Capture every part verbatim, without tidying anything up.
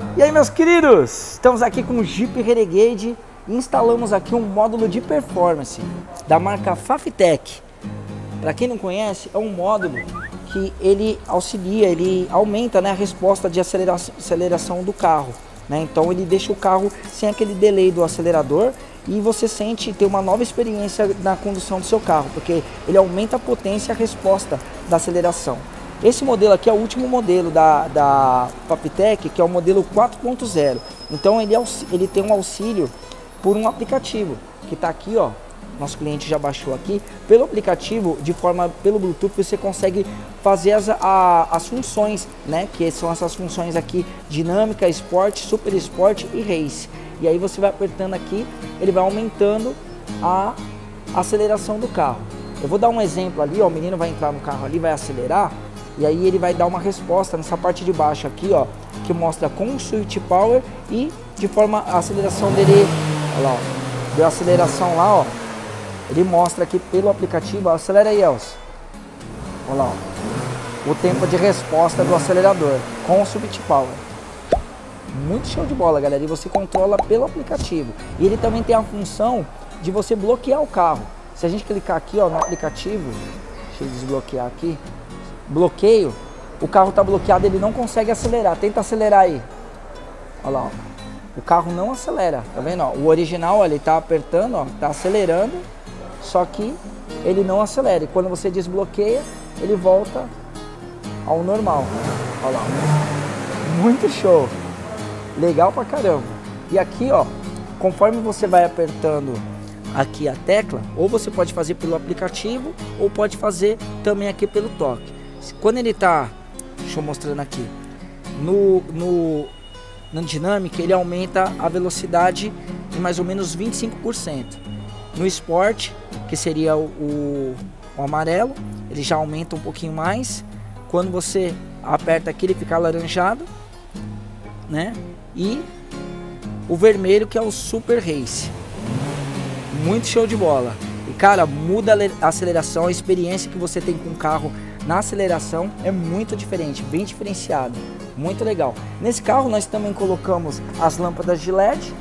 E aí, meus queridos, estamos aqui com o Jeep Renegade e instalamos aqui um módulo de performance da marca Fafitec. Para quem não conhece, é um módulo que ele auxilia, ele aumenta, né, a resposta de aceleração, aceleração do carro, né? Então ele deixa o carro sem aquele delay do acelerador e você sente ter uma nova experiência na condução do seu carro, porque ele aumenta a potência e a resposta da aceleração. Esse modelo aqui é o último modelo da, da Fafitec, que é o modelo quatro ponto zero. Então ele, ele tem um auxílio por um aplicativo, que está aqui, ó. Nosso cliente já baixou aqui. Pelo aplicativo, de forma pelo Bluetooth, você consegue fazer as, a, as funções, né? Que são essas funções aqui: dinâmica, esporte, super esporte e race. E aí você vai apertando aqui, ele vai aumentando a aceleração do carro. Eu vou dar um exemplo ali, ó. O menino vai entrar no carro ali, vai acelerar. E aí ele vai dar uma resposta nessa parte de baixo aqui, ó, que mostra com o switch power e de forma a aceleração dele, olha lá, ó, deu aceleração lá, ó, ele mostra aqui pelo aplicativo, ó, acelera aí, Elcio, olha lá, ó, o tempo de resposta do acelerador com o switch power. Muito show de bola, galera, e você controla pelo aplicativo. E ele também tem a função de você bloquear o carro. Se a gente clicar aqui, ó, no aplicativo, deixa eu desbloquear aqui, bloqueio, o carro está bloqueado, ele não consegue acelerar. Tenta acelerar aí. Olha lá, ó. O carro não acelera, tá vendo? Ó? O original, ó, ele tá apertando, ó, tá acelerando, só que ele não acelera. E quando você desbloqueia, ele volta ao normal. Olha lá. Muito show. Legal pra caramba. E aqui, ó, conforme você vai apertando aqui a tecla, ou você pode fazer pelo aplicativo, ou pode fazer também aqui pelo toque. Quando ele tá, deixa eu mostrando aqui, no, no, na dinâmica, ele aumenta a velocidade em mais ou menos vinte e cinco por cento. No esporte, que seria o, o, o amarelo, ele já aumenta um pouquinho mais. Quando você aperta aqui, ele fica alaranjado, né? E o vermelho, que é o Super Race. Muito show de bola. E cara, muda a aceleração, a experiência que você tem com o carro na aceleração é muito diferente, bem diferenciado, muito legal. Nesse carro nós também colocamos as lâmpadas de L E D.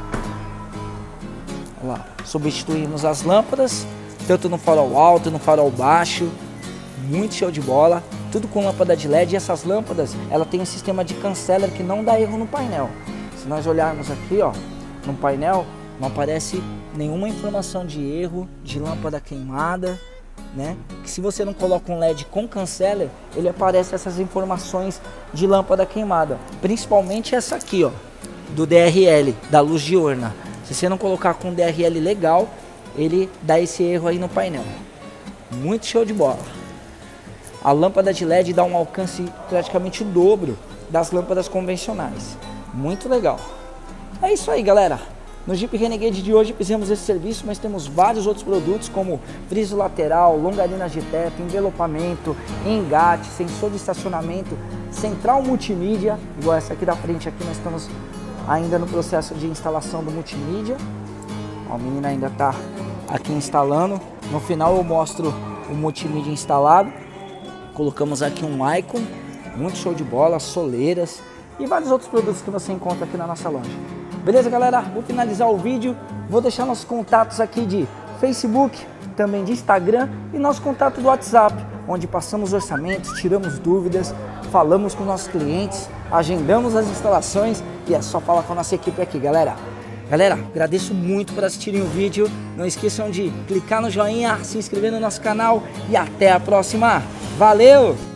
Olha lá, substituímos as lâmpadas, tanto no farol alto, no farol baixo, muito show de bola. Tudo com lâmpada de L E D, e essas lâmpadas, ela tem um sistema de canceller que não dá erro no painel. Se nós olharmos aqui, ó, no painel, não aparece nenhuma informação de erro, de lâmpada queimada, né? Que se você não coloca um L E D com canceller, ele aparece essas informações de lâmpada queimada. Principalmente essa aqui, ó, do D R L, da luz diurna. Se você não colocar com D R L legal, ele dá esse erro aí no painel. Muito show de bola. A lâmpada de L E D dá um alcance praticamente o dobro das lâmpadas convencionais. Muito legal. É isso aí, galera. No Jeep Renegade de hoje fizemos esse serviço, mas temos vários outros produtos como friso lateral, longarinas de teto, envelopamento, engate, sensor de estacionamento, central multimídia, igual essa aqui da frente. Aqui nós estamos ainda no processo de instalação do multimídia. Ó, a menina ainda está aqui instalando. No final eu mostro o multimídia instalado. Colocamos aqui um Icon, muito show de bola, soleiras e vários outros produtos que você encontra aqui na nossa loja. Beleza, galera? Vou finalizar o vídeo, vou deixar nossos contatos aqui de Facebook, também de Instagram e nosso contato do WhatsApp, onde passamos orçamentos, tiramos dúvidas, falamos com nossos clientes, agendamos as instalações e é só falar com a nossa equipe aqui, galera. Galera, agradeço muito por assistirem o vídeo, não esqueçam de clicar no joinha, se inscrever no nosso canal e até a próxima. Valeu!